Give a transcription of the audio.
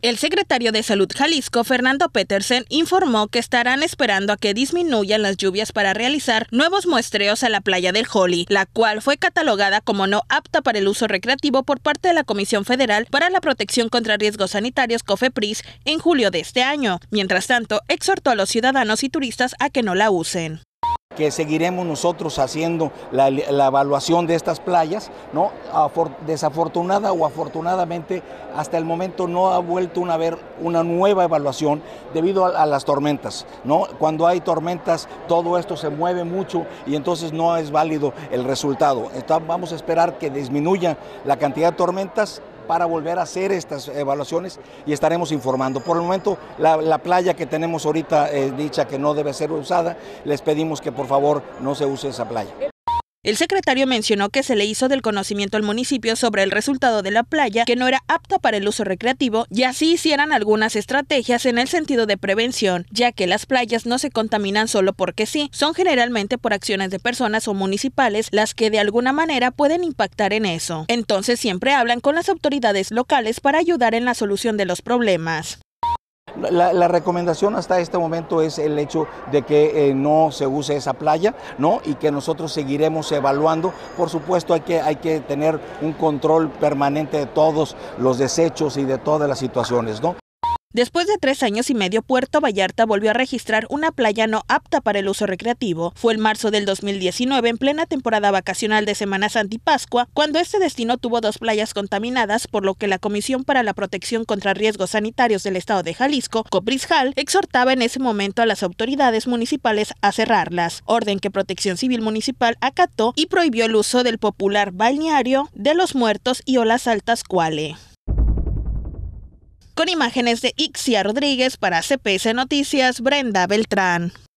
El secretario de Salud Jalisco, Fernando Petersen, informó que estarán esperando a que disminuyan las lluvias para realizar nuevos muestreos a la playa del Joli, la cual fue catalogada como no apta para el uso recreativo por parte de la Comisión Federal para la Protección contra Riesgos Sanitarios, COFEPRIS, en julio de este año. Mientras tanto, exhortó a los ciudadanos y turistas a que no la usen. Que seguiremos nosotros haciendo la evaluación de estas playas, ¿no? Desafortunada o afortunadamente, hasta el momento no ha vuelto a haber una nueva evaluación debido a las tormentas, ¿no? Cuando hay tormentas, todo esto se mueve mucho y entonces no es válido el resultado. Entonces, vamos a esperar que disminuya la cantidad de tormentas para volver a hacer estas evaluaciones y estaremos informando. Por el momento, la playa que tenemos ahorita dicha que no debe ser usada, les pedimos que por favor no se use esa playa. El secretario mencionó que se le hizo del conocimiento al municipio sobre el resultado de la playa, que no era apta para el uso recreativo, y así hicieran algunas estrategias en el sentido de prevención, ya que las playas no se contaminan solo porque sí, son generalmente por acciones de personas o municipales las que de alguna manera pueden impactar en eso. Entonces siempre hablan con las autoridades locales para ayudar en la solución de los problemas. La recomendación hasta este momento es el hecho de que no se use esa playa, ¿no? Y que nosotros seguiremos evaluando. Por supuesto hay que tener un control permanente de todos los desechos y de todas las situaciones, ¿no? Después de 3 años y medio, Puerto Vallarta volvió a registrar una playa no apta para el uso recreativo. Fue en marzo del 2019, en plena temporada vacacional de Semana Santa y Pascua, cuando este destino tuvo 2 playas contaminadas, por lo que la Comisión para la Protección contra Riesgos Sanitarios del Estado de Jalisco, COPRIS-JAL, exhortaba en ese momento a las autoridades municipales a cerrarlas, orden que Protección Civil Municipal acató y prohibió el uso del popular balneario de Los Muertos y Olas Altas Cuale. Con imágenes de Ixia Rodríguez para CPS Noticias, Brenda Beltrán.